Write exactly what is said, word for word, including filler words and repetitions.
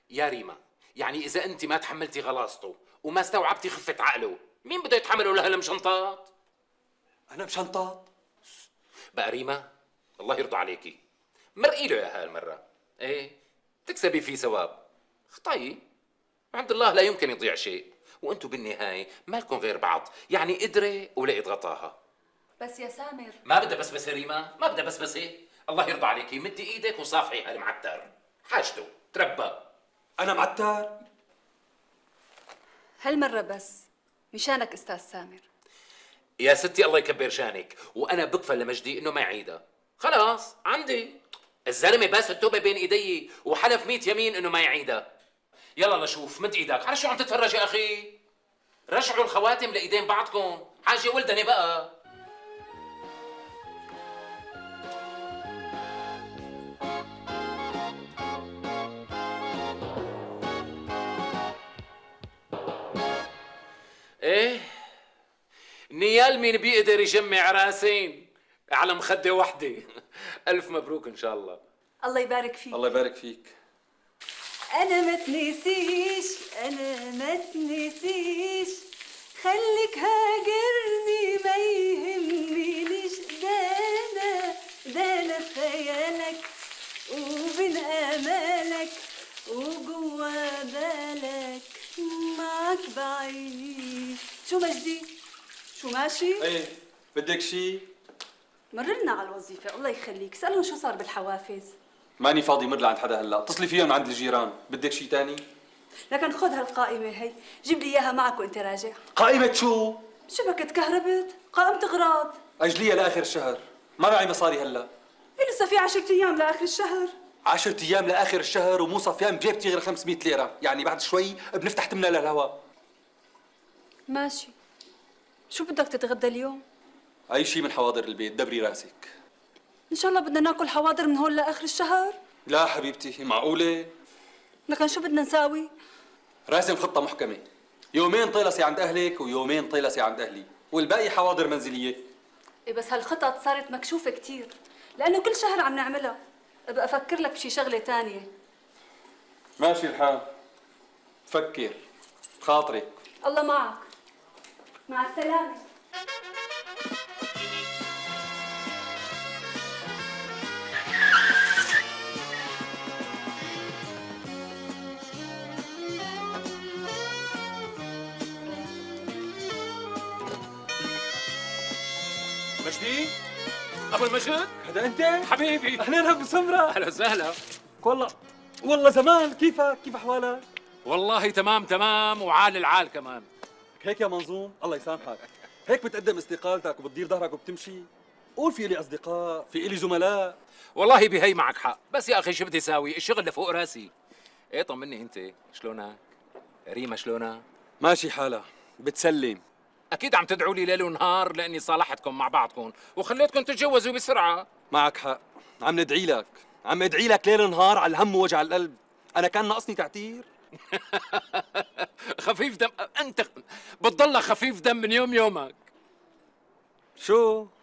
يا ريما، يعني اذا انت ما تحملتي غلاظته وما استوعبتي خفه عقله، مين بده يتحمله لهالمشنطات؟ انا مشنطات؟ بقى ريما، الله يرضى عليكي، مرقي له يا هالمره. ايه، تكسبي فيه ثواب. اخطئي، عند الله لا يمكن يضيع شيء، وانتم بالنهايه ما لكم غير بعض، يعني قدره ولقيت غطاها. بس يا سامر، ما بدها بسبسه ريما، ما بدها بسبسه. الله يرضى عليكي، مدي ايدك وصافحي هالمعتر، حاجته تربى. انا معتر؟ هالمرة بس مشانك استاذ سامر. يا ستي الله يكبر شانك، وانا بكفل لمجدي انه ما يعيدها. خلاص عندي الزلمه باس التوبه بين ايدي وحلف ميت يمين انه ما يعيدها. يلا لشوف، مد ايدك. على شو عم تتفرج يا اخي؟ رجعوا الخواتم لايدين بعضكم، حاجه ولدني بقى. ايه، نيال مين بيقدر يجمع راسين على مخده وحده. الف مبروك ان شاء الله. الله يبارك فيك. الله يبارك فيك. انا ما تنسيش، انا ما تنسيش، خليك هاجرني ما يهمنيش، ده انا ده انا في خيالك وبين امالك وجوا بالك معك بعيد. شو مجدي؟ شو ماشي؟ ايه، بدك شيء؟ مررنا على الوظيفة، الله يخليك، سألهم شو صار بالحوافز. ماني فاضي مر لعند حدا هلا، اتصلي فيهم عند الجيران. بدك شيء تاني؟ لكن خذ هالقائمة هي، جيب لي إياها معك وأنت راجع. قائمة شو؟ شبكة كهربت، قائمة أغراض. أجليها لآخر الشهر، ما معي مصاري هلا. إيه لسه في عشرة أيام لآخر الشهر. عشرة أيام لآخر الشهر ومو صفيان بجيبتي غير خمسمية ليرة، يعني بعد شوي بنفتح تمنا للهواء. ماشي، شو بدك تتغدى اليوم؟ أي شيء من حواضر البيت، دبري راسك. إن شاء الله بدنا ناكل حواضر من هون لآخر الشهر؟ لا حبيبتي، معقولة؟ لكن شو بدنا نساوي؟ راسم خطة محكمة، يومين طيلسي عند أهلك ويومين طيلسي عند أهلي، والباقي حواضر منزلية. إيه بس هالخطط صارت مكشوفة كتير، لأنه كل شهر عم نعملها. أبقى أفكر لك بشي شغلة تانية. ماشي الحال، فكر بخاطرك. الله معك. مع السلامة. مجدي، ابو المجد، هذا انت؟ حبيبي. اهلين ابو سمره. اهلا وسهلا. والله والله زمان. كيفك؟ كيف احوالك؟ والله تمام تمام، وعال العال كمان. هيك يا منظوم، الله يسامحك، هيك بتقدم استقالتك وبتدير ظهرك وبتمشي؟ قول في إلي اصدقاء، في إلي زملاء. والله بهي معك حق، بس يا اخي شو بدي اساوي؟ الشغل لفوق راسي. ايه طمني انت، شلونك؟ ريما شلونها؟ ماشي حالها، بتسلم. اكيد عم تدعوا لي ليل ونهار لاني صالحتكم مع بعضكم وخليتكم تتجوزوا بسرعه. معك حق، عم ندعي لك، عم ادعي لك ليل ونهار على الهم ووجع القلب. انا كان ناقصني تعتير. خفيف دم انت، بتضلك خفيف دم من يوم يومك. شو؟